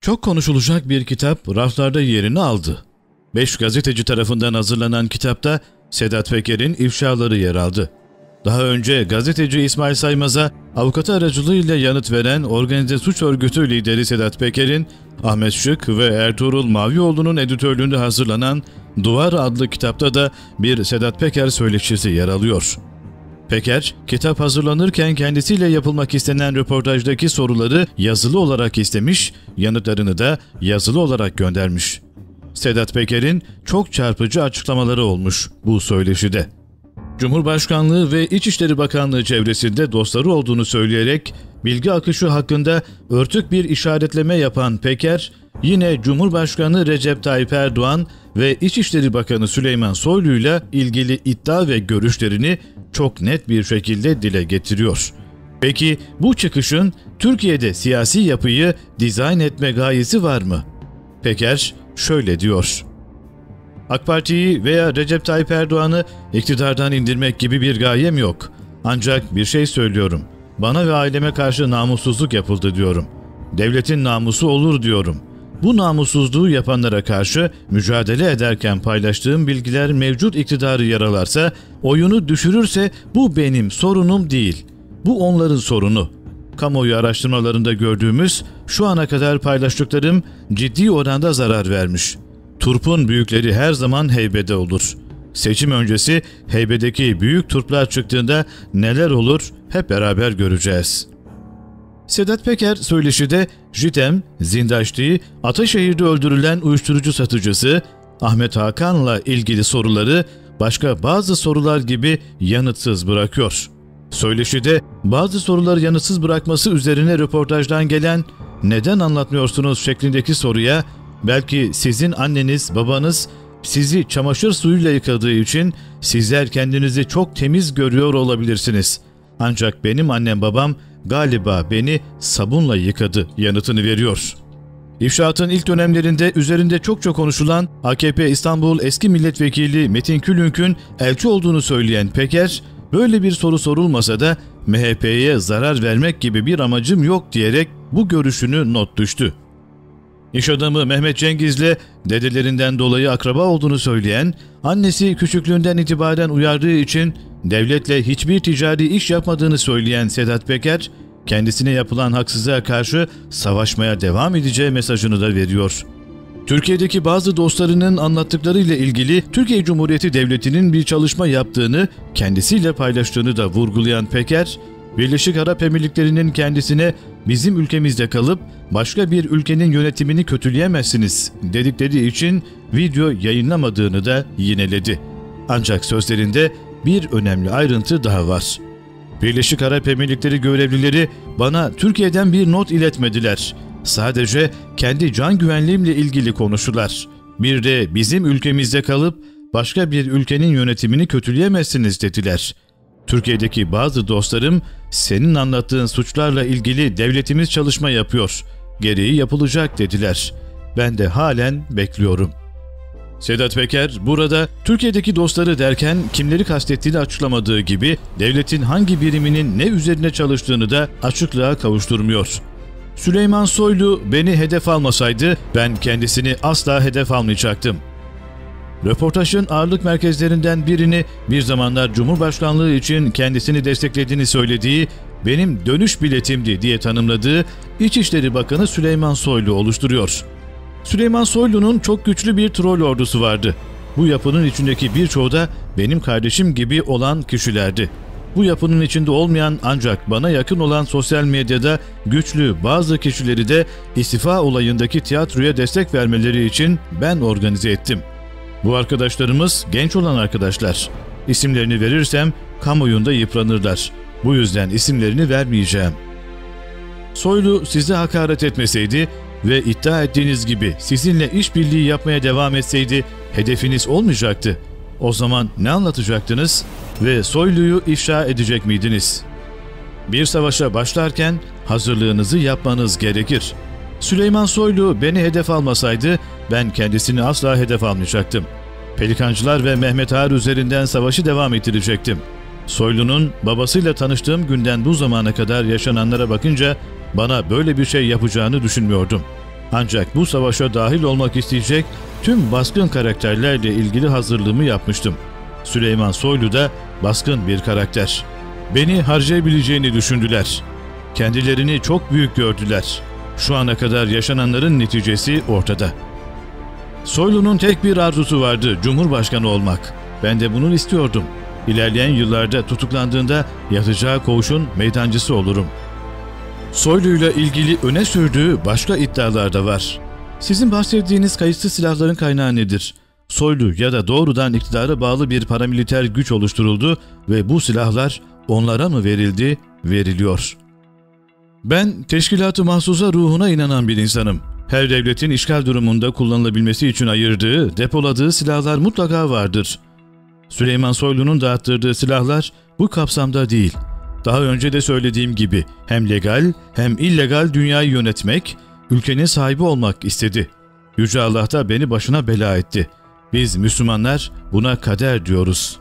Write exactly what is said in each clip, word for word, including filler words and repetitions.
Çok konuşulacak bir kitap raflarda yerini aldı. Beş gazeteci tarafından hazırlanan kitapta Sedat Peker'in ifşaları yer aldı. Daha önce gazeteci İsmail Saymaz'a avukatı aracılığıyla yanıt veren organize suç örgütü lideri Sedat Peker'in, Ahmet Şık ve Ertuğrul Mavioğlu'nun editörlüğünde hazırlanan Duvar adlı kitapta da bir Sedat Peker söyleşisi yer alıyor. Peker, kitap hazırlanırken kendisiyle yapılmak istenen röportajdaki soruları yazılı olarak istemiş, yanıtlarını da yazılı olarak göndermiş. Sedat Peker'in çok çarpıcı açıklamaları olmuş bu söyleşide. Cumhurbaşkanlığı ve İçişleri Bakanlığı çevresinde dostları olduğunu söyleyerek bilgi akışı hakkında örtük bir işaretleme yapan Peker, yine Cumhurbaşkanı Recep Tayyip Erdoğan ve İçişleri Bakanı Süleyman Soylu'yla ilgili iddia ve görüşlerini çok net bir şekilde dile getiriyor. Peki bu çıkışın Türkiye'de siyasi yapıyı dizayn etme gayesi var mı? Peker şöyle diyor: AK Parti'yi veya Recep Tayyip Erdoğan'ı iktidardan indirmek gibi bir gayem yok. Ancak bir şey söylüyorum. Bana ve aileme karşı namussuzluk yapıldı diyorum. Devletin namusu olur diyorum. Bu namussuzluğu yapanlara karşı mücadele ederken paylaştığım bilgiler mevcut iktidarı yaralarsa, oyunu düşürürse bu benim sorunum değil. Bu onların sorunu. Kamuoyu araştırmalarında gördüğümüz şu ana kadar paylaştıklarım ciddi oranda zarar vermiş. Turpun büyükleri her zaman heybede olur. Seçim öncesi heybedeki büyük turplar çıktığında neler olur hep beraber göreceğiz. Sedat Peker söyleşide JITEM, Zindaşti, Ataşehir'de öldürülen uyuşturucu satıcısı Ahmet Hakan'la ilgili soruları başka bazı sorular gibi yanıtsız bırakıyor. Söyleşide bazı soruları yanıtsız bırakması üzerine röportajdan gelen "neden anlatmıyorsunuz" şeklindeki soruya belki sizin anneniz, babanız sizi çamaşır suyuyla yıkadığı için sizler kendinizi çok temiz görüyor olabilirsiniz. Ancak benim annem babam galiba beni sabunla yıkadı yanıtını veriyor. İfşaatın ilk dönemlerinde üzerinde çokça konuşulan A K P İstanbul eski milletvekili Metin Külünk'ün elçi olduğunu söyleyen Peker, böyle bir soru sorulmasa da M H P'ye zarar vermek gibi bir amacım yok diyerek bu görüşünü not düştü. İş adamı Mehmet Cengiz'le dedelerinden dolayı akraba olduğunu söyleyen, annesi küçüklüğünden itibaren uyardığı için devletle hiçbir ticari iş yapmadığını söyleyen Sedat Peker, kendisine yapılan haksızlığa karşı savaşmaya devam edeceği mesajını da veriyor. Türkiye'deki bazı dostlarının anlattıklarıyla ilgili Türkiye Cumhuriyeti Devleti'nin bir çalışma yaptığını, kendisiyle paylaştığını da vurgulayan Peker, Birleşik Arap Emirlikleri'nin kendisine bizim ülkemizde kalıp başka bir ülkenin yönetimini kötüleyemezsiniz dedikleri için video yayınlamadığını da yineledi. Ancak sözlerinde bir önemli ayrıntı daha var. Birleşik Arap Emirlikleri görevlileri bana Türkiye'den bir not iletmediler. Sadece kendi can güvenliğimle ilgili konuştular. Bir de bizim ülkemizde kalıp başka bir ülkenin yönetimini kötüleyemezsiniz dediler. Türkiye'deki bazı dostlarım senin anlattığın suçlarla ilgili devletimiz çalışma yapıyor. Gereği yapılacak dediler. Ben de halen bekliyorum. Sedat Peker burada Türkiye'deki dostları derken kimleri kastettiğini açıklamadığı gibi devletin hangi biriminin ne üzerine çalıştığını da açıklığa kavuşturmuyor. Süleyman Soylu beni hedef almasaydı ben kendisini asla hedef almayacaktım. Röportajın ağırlık merkezlerinden birini bir zamanlar Cumhurbaşkanlığı için kendisini desteklediğini söylediği, benim dönüş biletimdi diye tanımladığı İçişleri Bakanı Süleyman Soylu oluşturuyor. Süleyman Soylu'nun çok güçlü bir troll ordusu vardı. Bu yapının içindeki birçoğu da benim kardeşim gibi olan kişilerdi. Bu yapının içinde olmayan ancak bana yakın olan sosyal medyada güçlü bazı kişileri de istifa olayındaki tiyatroya destek vermeleri için ben organize ettim. Bu arkadaşlarımız genç olan arkadaşlar. İsimlerini verirsem kamuoyunda yıpranırlar. Bu yüzden isimlerini vermeyeceğim. Soylu size hakaret etmeseydi ve iddia ettiğiniz gibi sizinle işbirliği yapmaya devam etseydi hedefiniz olmayacaktı. O zaman ne anlatacaktınız ve Soylu'yu ifşa edecek miydiniz? Bir savaşa başlarken hazırlığınızı yapmanız gerekir. Süleyman Soylu beni hedef almasaydı ben kendisini asla hedef almayacaktım. Pelikancılar ve Mehmet Ağar üzerinden savaşı devam ettirecektim. Soylu'nun babasıyla tanıştığım günden bu zamana kadar yaşananlara bakınca bana böyle bir şey yapacağını düşünmüyordum. Ancak bu savaşa dahil olmak isteyecek tüm baskın karakterlerle ilgili hazırlığımı yapmıştım. Süleyman Soylu da baskın bir karakter. Beni harcayabileceğini düşündüler. Kendilerini çok büyük gördüler. Şu ana kadar yaşananların neticesi ortada. Soylu'nun tek bir arzusu vardı, Cumhurbaşkanı olmak. Ben de bunu istiyordum. İlerleyen yıllarda tutuklandığında yatacağı koğuşun meydancısı olurum. Soylu'yla ilgili öne sürdüğü başka iddialar da var. Sizin bahsettiğiniz kayıtsız silahların kaynağı nedir? Soylu ya da doğrudan iktidara bağlı bir paramiliter güç oluşturuldu ve bu silahlar onlara mı verildi, veriliyor. Ben teşkilat-ı mahsusa ruhuna inanan bir insanım. Her devletin işgal durumunda kullanılabilmesi için ayırdığı, depoladığı silahlar mutlaka vardır. Süleyman Soylu'nun dağıttırdığı silahlar bu kapsamda değil. Daha önce de söylediğim gibi hem legal hem illegal dünyayı yönetmek, ülkenin sahibi olmak istedi. Yüce Allah da beni başına bela etti. Biz Müslümanlar buna kader diyoruz.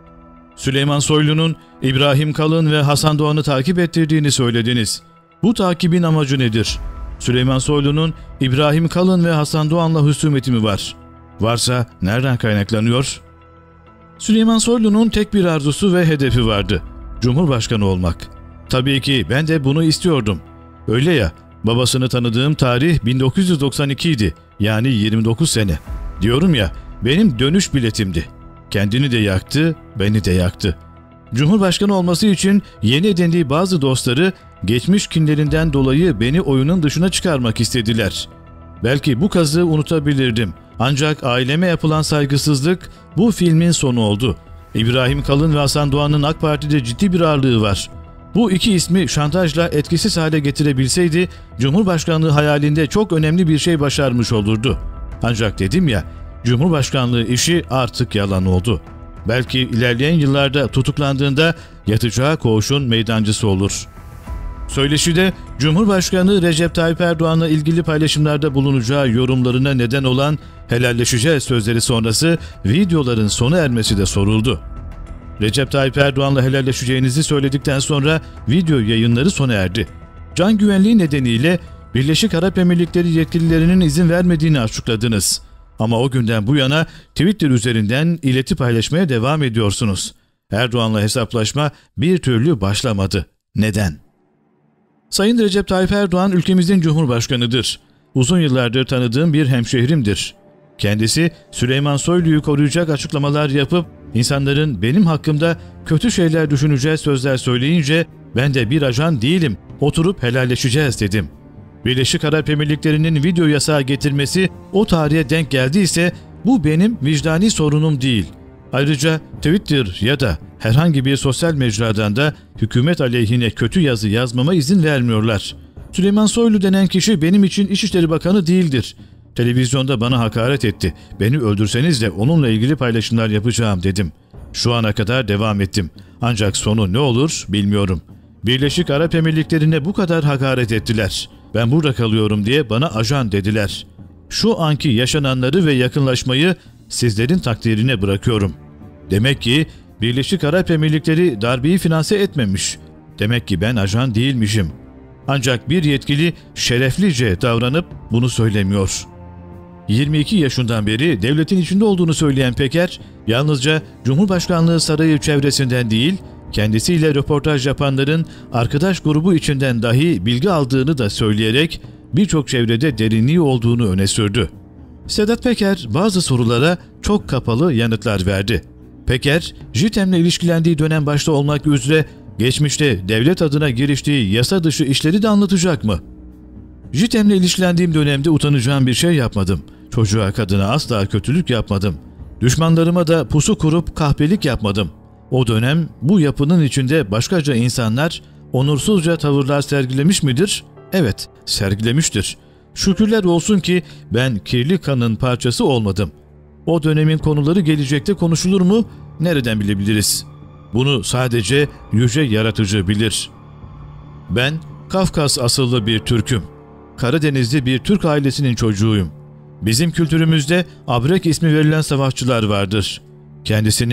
Süleyman Soylu'nun İbrahim Kalın ve Hasan Doğan'ı takip ettirdiğini söylediniz. Bu takibin amacı nedir? Süleyman Soylu'nun İbrahim Kalın ve Hasan Doğan'la husumeti mi var? Varsa nereden kaynaklanıyor? Süleyman Soylu'nun tek bir arzusu ve hedefi vardı. Cumhurbaşkanı olmak. Tabii ki ben de bunu istiyordum. Öyle ya, babasını tanıdığım tarih bin dokuz yüz doksan iki idi. Yani yirmi dokuz sene. Diyorum ya, benim dönüş biletimdi. Kendini de yaktı, beni de yaktı. Cumhurbaşkanı olması için yeni edindiği bazı dostları geçmiş kinlerinden dolayı beni oyunun dışına çıkarmak istediler. Belki bu kazığı unutabilirdim. Ancak aileme yapılan saygısızlık bu filmin sonu oldu. İbrahim Kalın ve Hasan Doğan'ın AK Parti'de ciddi bir ağırlığı var. Bu iki ismi şantajla etkisiz hale getirebilseydi Cumhurbaşkanlığı hayalinde çok önemli bir şey başarmış olurdu. Ancak dedim ya, Cumhurbaşkanlığı işi artık yalan oldu. Belki ilerleyen yıllarda tutuklandığında yatacağı koğuşun meydancısı olur. Söyleşide Cumhurbaşkanı Recep Tayyip Erdoğan'la ilgili paylaşımlarda bulunacağı yorumlarına neden olan helalleşeceğiz sözleri sonrası videoların sona ermesi de soruldu. Recep Tayyip Erdoğan'la helalleşeceğinizi söyledikten sonra video yayınları sona erdi. Can güvenliği nedeniyle Birleşik Arap Emirlikleri yetkililerinin izin vermediğini açıkladınız. Ama o günden bu yana Twitter üzerinden ileti paylaşmaya devam ediyorsunuz. Erdoğan'la hesaplaşma bir türlü başlamadı. Neden? Sayın Recep Tayyip Erdoğan ülkemizin Cumhurbaşkanıdır. Uzun yıllardır tanıdığım bir hemşehrimdir. Kendisi Süleyman Soylu'yu koruyacak açıklamalar yapıp insanların benim hakkımda kötü şeyler düşüneceği sözler söyleyince ben de bir ajan değilim, oturup helalleşeceğiz dedim. Birleşik Arap Emirlikleri'nin video yasağı getirmesi o tarihe denk geldiyse bu benim vicdani sorunum değil. Ayrıca Twitter ya da herhangi bir sosyal mecradan da hükümet aleyhine kötü yazı yazmama izin vermiyorlar. Süleyman Soylu denen kişi benim için İçişleri Bakanı değildir. Televizyonda bana hakaret etti. Beni öldürseniz de onunla ilgili paylaşımlar yapacağım dedim. Şu ana kadar devam ettim. Ancak sonu ne olur bilmiyorum. Birleşik Arap Emirlikleri'ne bu kadar hakaret ettiler. Ben burada kalıyorum diye bana ajan dediler. Şu anki yaşananları ve yakınlaşmayı sizlerin takdirine bırakıyorum. Demek ki Birleşik Arap Emirlikleri darbeyi finanse etmemiş. Demek ki ben ajan değilmişim. Ancak bir yetkili şereflice davranıp bunu söylemiyor. yirmi iki yaşından beri devletin içinde olduğunu söyleyen Peker, yalnızca Cumhurbaşkanlığı sarayı çevresinden değil, kendisiyle röportaj yapanların arkadaş grubu içinden dahi bilgi aldığını da söyleyerek birçok çevrede derinliği olduğunu öne sürdü. Sedat Peker bazı sorulara çok kapalı yanıtlar verdi. Peker, JITEM'le ilişkilendiği dönem başta olmak üzere geçmişte devlet adına giriştiği yasa dışı işleri de anlatacak mı? JITEM'le ilişkilendiğim dönemde utanacağım bir şey yapmadım. Çocuğa kadına asla kötülük yapmadım. Düşmanlarıma da pusu kurup kahpelik yapmadım. O dönem bu yapının içinde başkaca insanlar onursuzca tavırlar sergilemiş midir? Evet, sergilemiştir. Şükürler olsun ki ben kirli kanın parçası olmadım. O dönemin konuları gelecekte konuşulur mu? Nereden bilebiliriz? Bunu sadece yüce yaratıcı bilir. Ben Kafkas asıllı bir Türk'üm. Karadenizli bir Türk ailesinin çocuğuyum. Bizim kültürümüzde Abrek ismi verilen savaşçılar vardır. Kendisinin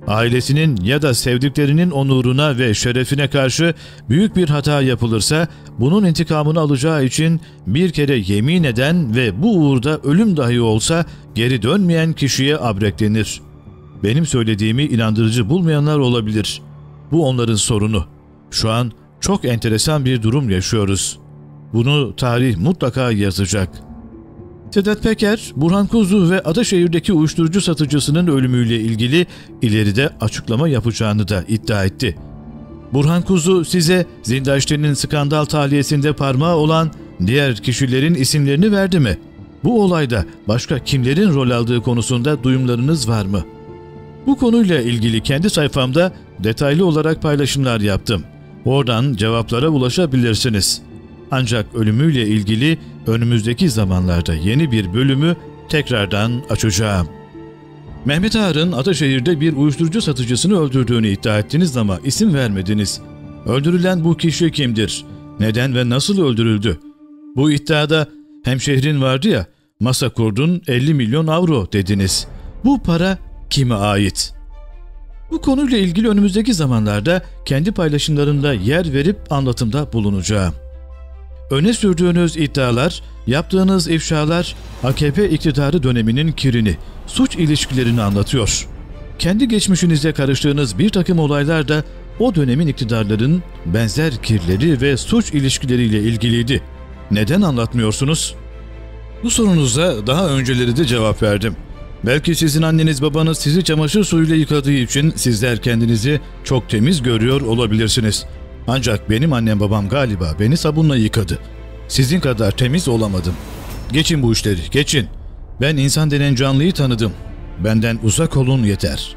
Ailesinin ya da sevdiklerinin onuruna ve şerefine karşı büyük bir hata yapılırsa bunun intikamını alacağı için bir kere yemin eden ve bu uğurda ölüm dahi olsa geri dönmeyen kişiye abrek denir. Benim söylediğimi inandırıcı bulmayanlar olabilir. Bu onların sorunu. Şu an çok enteresan bir durum yaşıyoruz. Bunu tarih mutlaka yazacak. Sedat Peker, Burhan Kuzu ve Ataşehir'deki uyuşturucu satıcısının ölümüyle ilgili ileride açıklama yapacağını da iddia etti. Burhan Kuzu size Zindaşti'nin skandal tahliyesinde parmağı olan diğer kişilerin isimlerini verdi mi? Bu olayda başka kimlerin rol aldığı konusunda duyumlarınız var mı? Bu konuyla ilgili kendi sayfamda detaylı olarak paylaşımlar yaptım. Oradan cevaplara ulaşabilirsiniz. Ancak ölümüyle ilgili önümüzdeki zamanlarda yeni bir bölümü tekrardan açacağım. Mehmet Ağar'ın Ataşehir'de bir uyuşturucu satıcısını öldürdüğünü iddia ettiniz ama isim vermediniz. Öldürülen bu kişi kimdir? Neden ve nasıl öldürüldü? Bu iddiada hemşehrin vardı ya, masa kurdun elli milyon avro dediniz. Bu para kime ait? Bu konuyla ilgili önümüzdeki zamanlarda kendi paylaşımlarımda yer verip anlatımda bulunacağım. Öne sürdüğünüz iddialar, yaptığınız ifşalar A K P iktidarı döneminin kirini, suç ilişkilerini anlatıyor. Kendi geçmişinize karıştığınız bir takım olaylar da o dönemin iktidarların benzer kirleri ve suç ilişkileriyle ilgiliydi. Neden anlatmıyorsunuz? Bu sorunuza daha önceleri de cevap verdim. Belki sizin anneniz babanız sizi çamaşır suyuyla yıkadığı için sizler kendinizi çok temiz görüyor olabilirsiniz. Ancak benim annem babam galiba beni sabunla yıkadı. Sizin kadar temiz olamadım. Geçin bu işleri, geçin. Ben insan denen canlıyı tanıdım. Benden uzak olun yeter.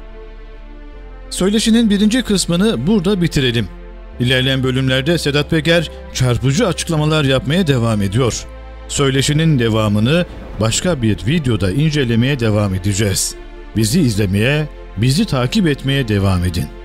Söyleşinin birinci kısmını burada bitirelim. İlerleyen bölümlerde Sedat Peker çarpıcı açıklamalar yapmaya devam ediyor. Söyleşinin devamını başka bir videoda incelemeye devam edeceğiz. Bizi izlemeye, bizi takip etmeye devam edin.